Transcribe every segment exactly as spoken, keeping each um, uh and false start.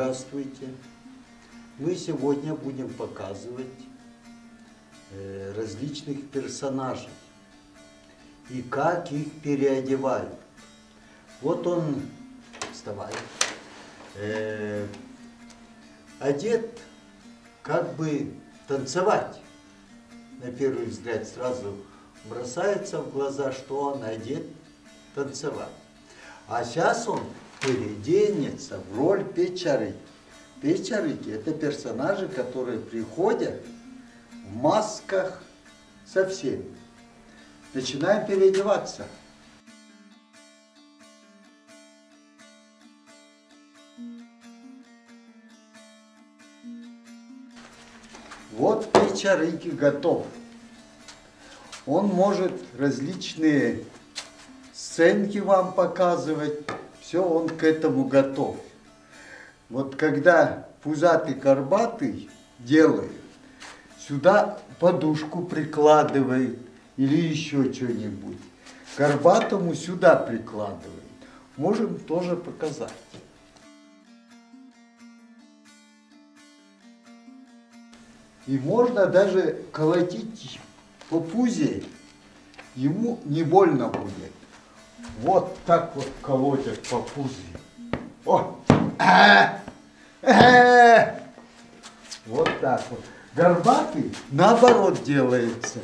Здравствуйте! Мы сегодня будем показывать э, различных персонажей и как их переодевают. Вот он, вставай, э, одет как бы танцевать. На первый взгляд сразу бросается в глаза, что он одет танцевать. А сейчас он переоденется в роль печоры. Печорыки – это персонажи, которые приходят в масках со всеми. Начинаем переодеваться. Вот печорыки готов. Он может различные сценки вам показывать. Все, он к этому готов. Вот когда пузатый-горбатый делает, сюда подушку прикладывает или еще что-нибудь. Горбатому сюда прикладывает. Можем тоже показать. И можно даже колотить по пузе, ему не больно будет. Вот так вот колотят по пузе. О! А! А! Вот так вот. Горбатый наоборот делается.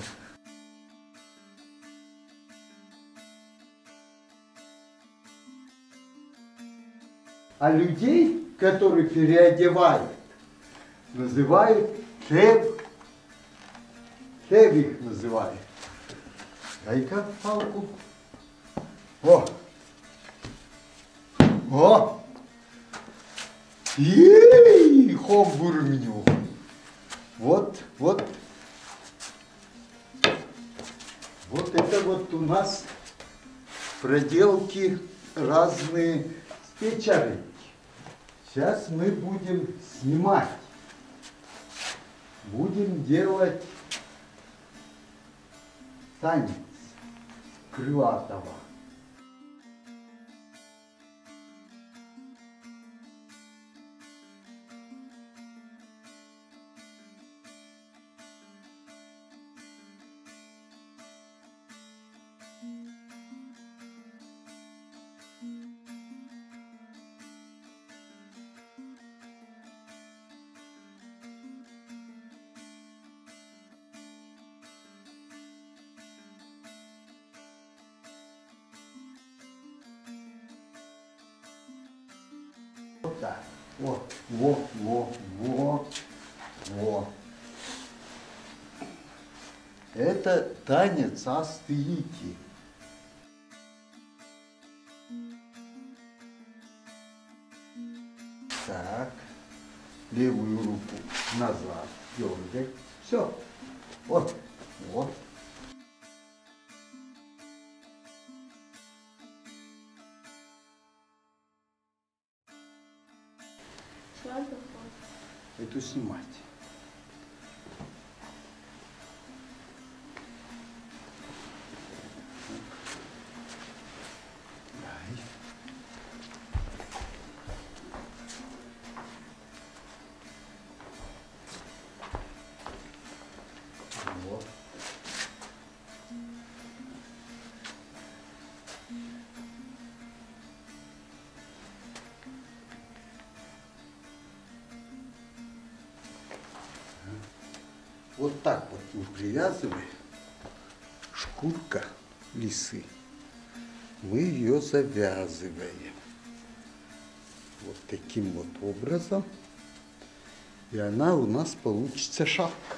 А людей, которые переодевают, называют хлеб. Хлеб их называют. Дай-ка палку. О! О! Ей, хом-бурмню. Вот, вот. Вот это вот у нас проделки разные с печоры. Сейчас мы будем снимать. Будем делать танец крылатого. Вот так. Вот, вот, вот, вот, вот. Это танец астыики. Так. Левую руку назад дергай. Все. Вот, вот. Эту снимать. Дай. Вот. Вот так вот мы привязываем. Шкурка лисы. Мы ее завязываем. Вот таким вот образом. И она у нас получится шапка.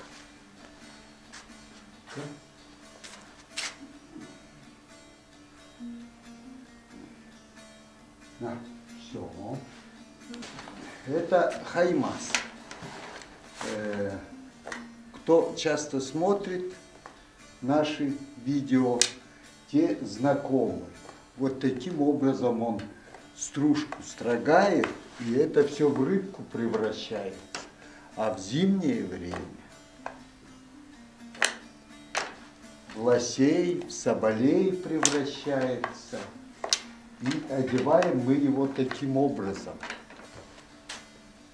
На, все. Это хаймас. Э, Кто часто смотрит наши видео, те знакомы. Вот таким образом он стружку строгает, и это все в рыбку превращается. А в зимнее время в лосей, в соболей превращается. И одеваем мы его таким образом.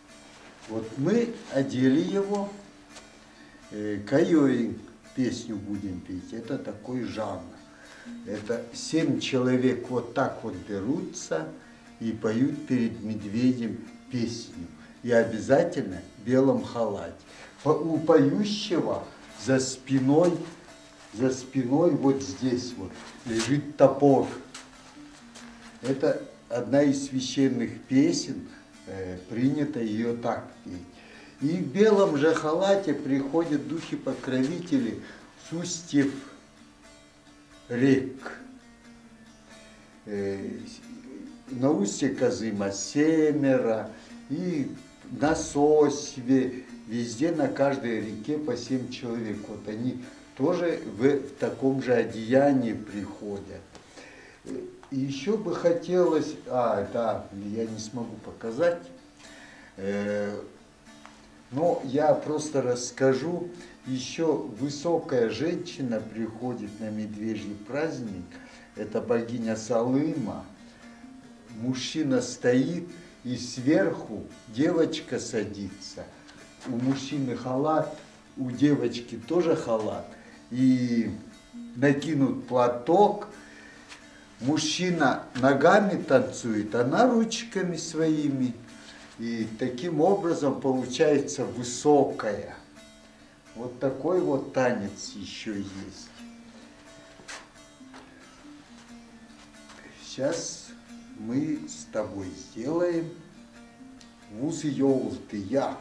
Вот мы одели его, э, кайой песню будем петь. Это такой жанр. Это семь человек вот так вот берутся и поют перед медведем песню. И обязательно в белом халате. У поющего за спиной, за спиной вот здесь вот лежит топор. Это одна из священных песен, э, принято ее так петь. И в белом же халате приходят духи-покровители с устьев рек. Э, на устье Козыма семеро, и на Сосьве, везде на каждой реке по семь человек. Вот они тоже в, в таком же одеянии приходят. И еще бы хотелось, а, да, я не смогу показать, э, но я просто расскажу. Еще высокая женщина приходит на медвежий праздник, это богиня Салыма. Мужчина стоит, и сверху девочка садится. У мужчины халат, у девочки тоже халат. И накинут платок. Мужчина ногами танцует, она ручками своими. И таким образом получается высокая. Вот такой вот танец еще есть. Сейчас мы с тобой сделаем вуз ёлты як.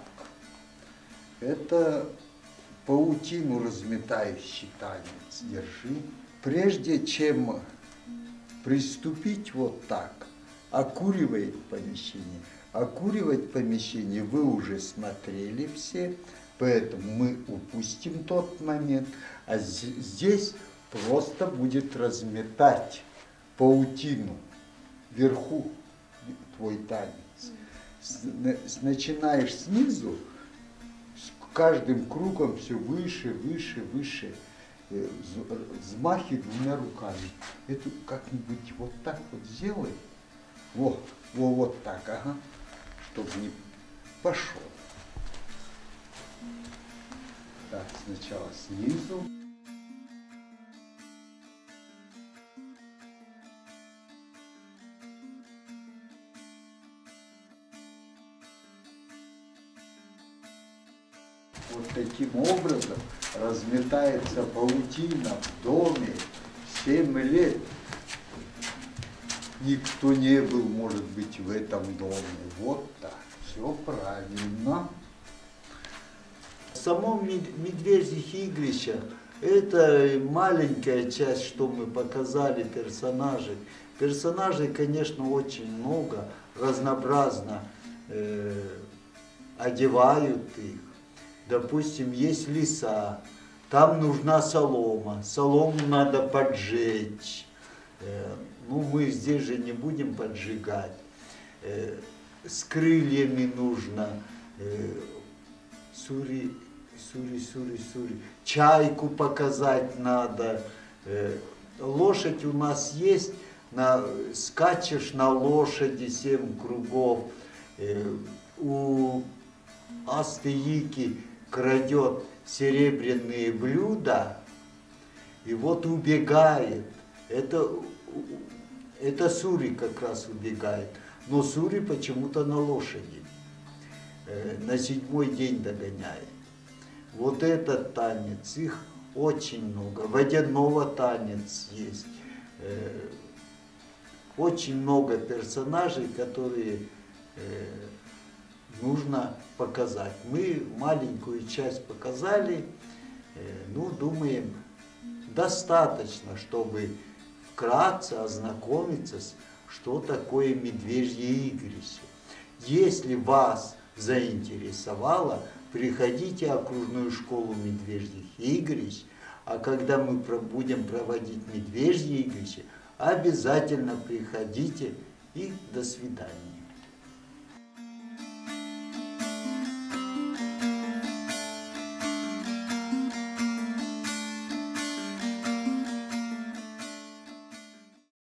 Это паутину разметающий танец. Держи. Прежде чем приступить вот так, окуривает помещение. Окуривать помещение вы уже смотрели все, поэтому мы упустим тот момент. А здесь просто будет разметать паутину вверху твой танец. Начинаешь снизу, с каждым кругом все выше, выше, выше. Взмахи двумя руками. Это как-нибудь вот так вот сделай. Во, во, вот так, ага. Чтобы не пошел. Так, сначала снизу. Вот таким образом разметается паутина в доме семь лет. Никто не был, может быть, в этом доме. Вот так. Все правильно. В самом медвежьих игрищах это маленькая часть, что мы показали персонажей. Персонажей, конечно, очень много, разнообразно э, одевают их. Допустим, есть леса, там нужна солома, солому надо поджечь. Э, ну, мы здесь же не будем поджигать. Э, с крыльями нужно. Э, сури, сури, сури, сури. Чайку показать надо. Э, лошадь у нас есть. На, скачешь на лошади семь кругов. Э, у Астеики крадет серебряные блюда и вот убегает. Это, это Сури как раз убегает. Но Сури почему-то на лошади. Э, на седьмой день догоняет. Вот этот танец, их очень много. Водяного танец есть. Э, очень много персонажей, которые э, нужно показать. Мы маленькую часть показали, э, ну, думаем, достаточно, чтобы вкратце ознакомиться, что такое медвежье игрище. Если вас заинтересовало, приходите в окружную школу медвежьих игрищ, а когда мы будем проводить медвежье игрище, обязательно приходите и до свидания.